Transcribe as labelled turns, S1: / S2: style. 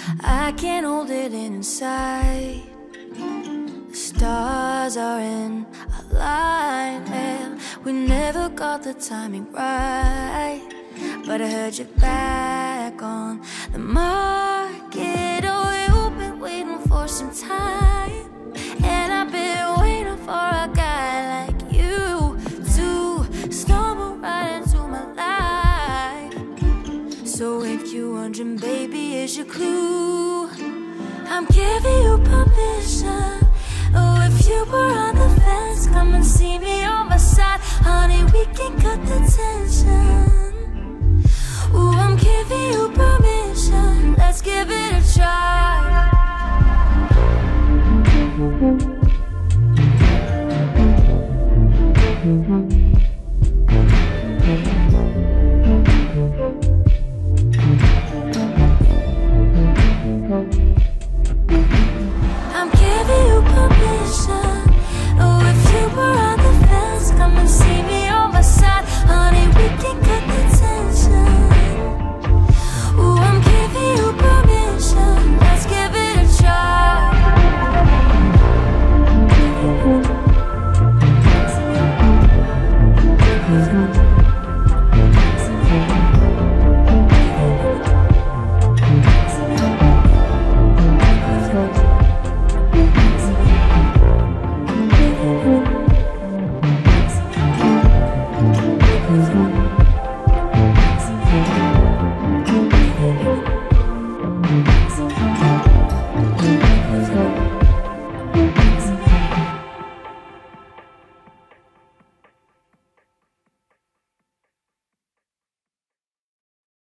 S1: I can't hold it inside. The stars are in alignment. We never got the timing right, but I heard you're back on the market. Oh, you've been waiting for some time, and I've been waiting for a guy like you to stumble right into my life. So if you're wondering, baby, here's your clue. I'm giving you permission. Oh, if you were on the fence, come and see me on my side. Honey, we can cut the tension. Ooh, I'm giving you permission. Let's give it a try.